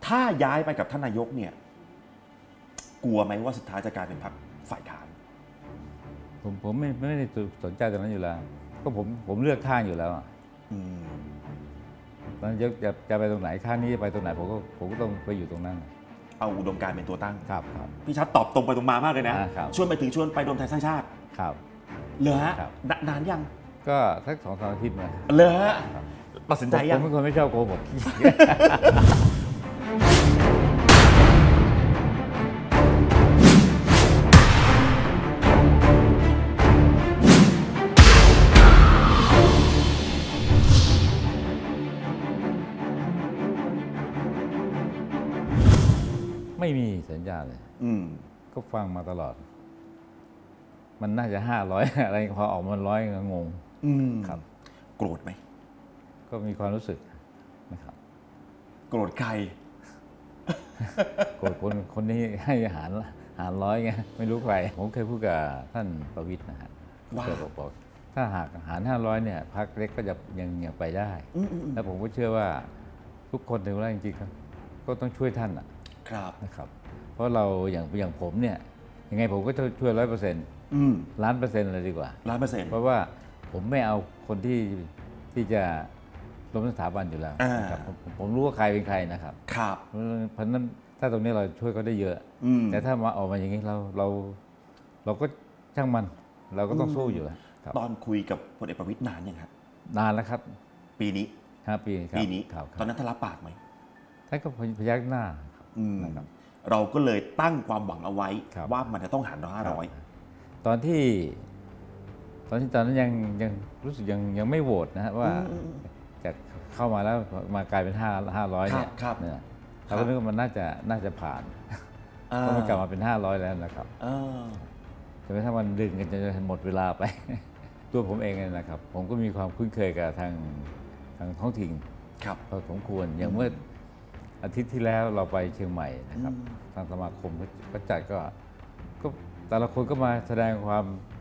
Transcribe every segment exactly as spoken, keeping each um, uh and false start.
ถ้าย้ายไปกับท่านนายกเนี่ยกลัวไหมว่าสุดท้ายจะกลายเป็นพรรคฝ่ายค้านผมผมไม่ไม่ได้สนใจตรงนั้นอยู่แล้วก็ผมผมเลือกข้างอยู่แล้วตอนนายกจะจะไปตรงไหนข้างนี้จะไปตรงไหนผมก็ผมก็ต้องไปอยู่ตรงนั้นเอาอุดมการณ์เป็นตัวตั้งครับครับพี่ชัดตอบตรงไปตรงมามากเลยนะชวนไปถึงชวนไปรวมไทยสร้างชาติครับเหรอฮะนานยังก็สักสองสามอาทิตย์นะเหรอฮะตัดสินใจยังผมเป็นคนไม่ชอบโกหกไม่มีสัญญาเลยก็ฟังมาตลอดมันน่าจะห้าร้อยอะไรพอออกมาร้อยก็งงครับโกรธไหมก็มีความรู้สึกนะครับโกรธใครโกรธคนคนนี้ให้อาหารอาหารร้อยไงไม่รู้ใครผมเคยพูดกับท่านประวิตรนะฮะว่าบอกถ้าหากอาหารห้าร้อยเนี่ยพรรคเล็กก็จะยังยังไปได้แล้วผมก็เชื่อว่าทุกคนในว่าจริงๆก็ต้องช่วยท่านนะครับเพราะเราอย่างอย่างผมเนี่ยยังไงผมก็จะช่วยร้อยเปอร์เซ็นต์ล้านเปอร์เซ็นต์เลยดีกว่าล้านเปอร์เซ็นต์เพราะว่าผมไม่เอาคนที่ที่จะล้มสถาบันอยู่แล้วครับผมผมรู้ว่าใครเป็นใครนะครับครับเพราะฉะนั้นถ้าตรงนี้เราช่วยเขาได้เยอะแต่ถ้ามาออกมาอย่างนี้เราเราเราก็ช่างมันเราก็ต้องสู้อยู่แล้วตอนคุยกับพลเอกประวิตรนานยังครับนานแล้วครับปีนี้ห้าปีปีนี้ตอนนั้นท่านรับปากไหมท่านก็พยักหน้านะครับเราก็เลยตั้งความหวังเอาไว้ว่ามันจะต้องหารห้าร้อยตอนที่ตอนที่ตอนนั้นยังยังรู้สึกยังยังไม่โหวตนะฮะว่าจะเข้ามาแล้วมากลายเป็นห้าห้าร้อยเนี่ยเราก็นึกว่ามันน่าจะน่าจะผ่านเพราะมันกลับมาเป็นห้าร้อยแล้วนะครับแต่ถ้ามันดึงกันจะหมดเวลาไปตัวผมเองนะครับผมก็มีความคุ้นเคยกับทางทางท้องถิ่นพอสมควรอย่างเมื่ออาทิตย์ที่แล้วเราไปเชียงใหม่นะครับทางสมาคมก็จัดก็ก็แต่ละคนก็มาแสดงความ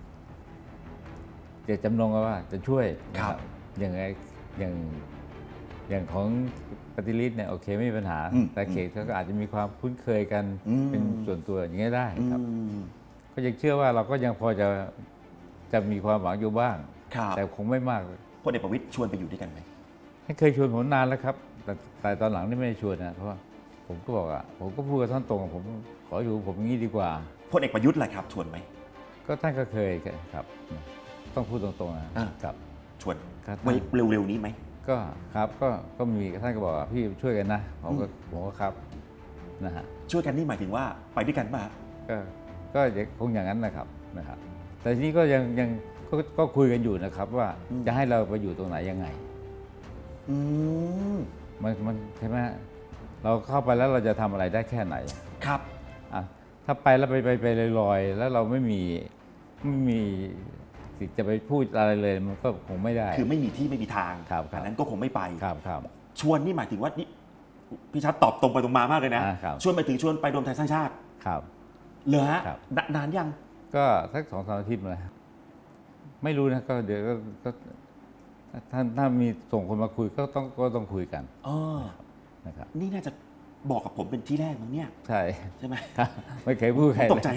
เจตจำนงว่าจะช่วยนะครับอย่างไรอย่างอย่างของปฏิริษีเนี่ยโอเคไม่มีปัญหาแต่เขตเขาก็อาจจะมีความคุ้นเคยกันเป็นส่วนตัวอย่างนี้ได้ครับก็ยังเชื่อว่าเราก็ยังพอจะจะมีความหวังอยู่บ้างแต่คงไม่มากพลเอกประวิตรชวนไปอยู่ด้วยกันไหมเคยชวนผมนานแล้วครับแต่แต่ตอนหลังนี่ไม่ได้ชวนนะเพราะว่าผมก็บอกอ่ะผมก็พูดกับท่านตรงผมขออยู่ผมงี้ดีกว่าพลเอกประยุทธ์แหละครับชวนไหมก็ท่านก็เคยครับต้องพูดตรงๆนะครับชวนไว้เร็วๆนี้ไหมก็ครับก็ก็มีท่านก็บอกพี่ช่วยกันนะผมก็ผมก็ครับนะฮะช่วยกันนี่หมายถึงว่าไปด้วยกันป่ะก็ก็คงอย่างนั้นนะครับนะครับแต่ทีนี้ก็ยังยังก็คุยกันอยู่นะครับว่าจะให้เราไปอยู่ตรงไหนยังไงอืมมันมันใช่ไหมเราเข้าไปแล้วเราจะทำอะไรได้แค่ไหนครับอ่ะถ้าไปแล้วไปไปไปลอยๆแล้วเราไม่มีไม่มีสิทธิ์จะไปพูดอะไรเลยมันก็คงไม่ได้คือไม่มีที่ไม่มีทางอันนั้นก็คงไม่ไปครับครับชวนนี่หมายถึงว่านี่พี่ชัดตอบตรงไปตรงมามากเลยนะชวนไปถึงชวนไปรวมไทยสร้างชาติครับเหรอฮะนานยังก็สักสองสามอาทิตย์มาไม่รู้นะก็เดี๋ยวก็ถ้าถ้ามีส่งคนมาคุยก็ต้องก็ต้องคุยกันอ๋อนะครับนี่น่าจะบอกกับผมเป็นที่แรกมั้งเนี่ยใช่ใช่ไหมไม่เคยพูดใครตกใจ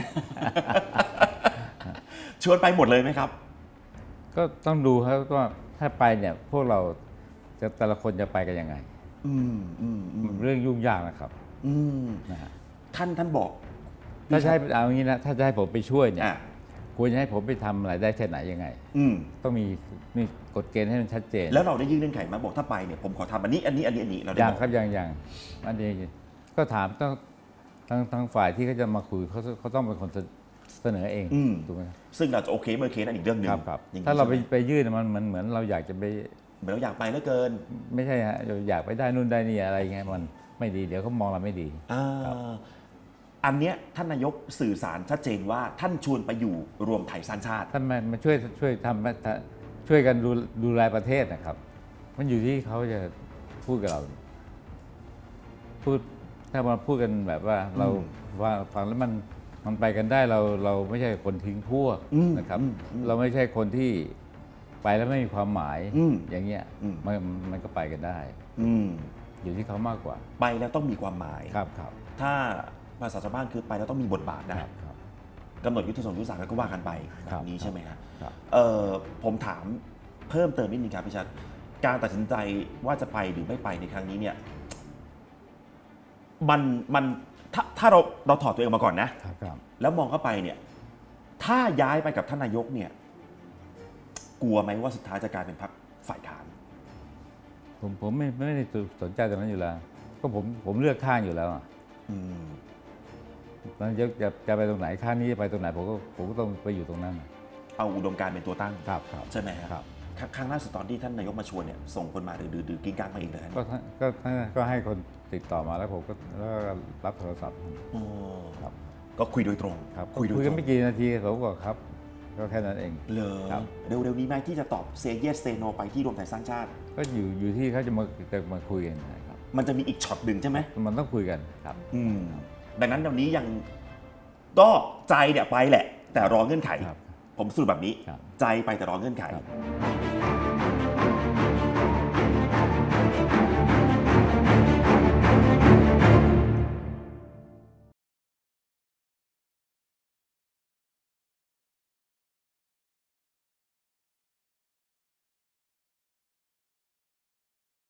ชวนไปหมดเลยไหมครับก็ต้องดูครับว่าถ้าไปเนี่ยพวกเราจะแต่ละคนจะไปกันยังไงอืมอืมเรื่องยุ่งยากนะครับอืมนะฮะท่านท่านบอกถ้าใช่เอาอย่างนี้นะถ้าจะให้ผมไปช่วยเนี่ยควรจะให้ผมไปทำอะไรได้แค่ไหนยังไงต้องมีมีกฎเกณฑ์ให้มันชัดเจนแล้วเราได้ยื่นเงื่อนไขมาบอกถ้าไปเนี่ยผมขอทำอันนี้อันนี้อันนี้อันนี้เราได้อย่างครับอย่างอย่างอันนี้ก็ถามต้องทางทางฝ่ายที่เขาจะมาคุยเขาเขาต้องเป็นคนเสนอเองถูกไหมซึ่งเราจะโอเคเมื่อเคสนั้นอีกเรื่องหนึ่งถ้าเราไปไปยื่นมันมันเหมือนเราอยากจะไปเหมือนเราอยากไปเหลือเกินไม่ใช่ฮะเราอยากไปได้นู่นได้นี่อะไรเงี้ยมันไม่ดีเดี๋ยวเขามองเราไม่ดีอันเนี้ยท่านนายกสื่อสารชัดเจนว่าท่านชวนไปอยู่รวมไทยสร้างชาติท่านมาช่วยช่วยทำช่วยกันดูดูแลประเทศนะครับมันอยู่ที่เขาจะพูดกับเราพูดถ้ามาพูดกันแบบว่าเราว่าฟังแล้วมันมันไปกันได้เราเราไม่ใช่คนทิ้งพวกนะครับเราไม่ใช่คนที่ไปแล้วไม่มีความหมายอย่างเงี้ยมันมันก็ไปกันได้อยู่ที่เขามากกว่าไปแล้วต้องมีความหมายครับครับถ้าภาษาชาวบ้านคือไปแล้วต้องมีบทบาทนะกำหนดยุทธศาสตร์ยุทธศาสตร์ก็ว่ากันไปแบบนี้ใช่ไหมครับผมถามเพิ่มเติมนิดนึงครับพี่ชัดการตัดสินใจว่าจะไปหรือไม่ไปในครั้งนี้เนี่ยมันมันถ้าถ้าเราเราถอดตัวเองมาก่อนนะแล้วมองเข้าไปเนี่ยถ้าย้ายไปกับท่านนายกเนี่ยกลัวไหมว่าสุดท้ายจะกลายเป็นพรรคฝ่ายค้านผมผมไม่ไม่ได้สนใจตรงนั้นอยู่แล้วก็ผมผมเลือกข้างอยู่แล้วอ่ะนายกจะจะไปตรงไหนข้างนี้ไปตรงไหนผมก็ผมก็ต้องไปอยู่ตรงนั้นเอาอุดมการณ์เป็นตัวตั้งครับใช่ไหมครับครั้งล่าสุดตอนที่ท่านนายกมาชวนเนี่ยส่งคนมาหรือดื้อกิ้งก้างมาเองเลยก็ก็ก็ให้คนติดต่อมาแล้วผมก็แล้วรับโทรศัพท์ครับก็คุยโดยตรงครับคุยกันไม่กี่นาทีผมก็ครับก็แค่นั้นเองเลยเร็วๆนี้ไหมที่จะตอบเซเยสเซโนไปที่รวมไทยสร้างชาติก็อยู่อยู่ที่เขาจะมาจะมาคุยกันครับมันจะมีอีกช็อตหนึ่งใช่ไหมมันต้องคุยกันครับอืมดังนั้นวันนี้ยังก็ใจเนี่ยไปแหละแต่รอเงื่อนไขผมสรุปแบบนี้ใจไปแต่รอเงื่อนไข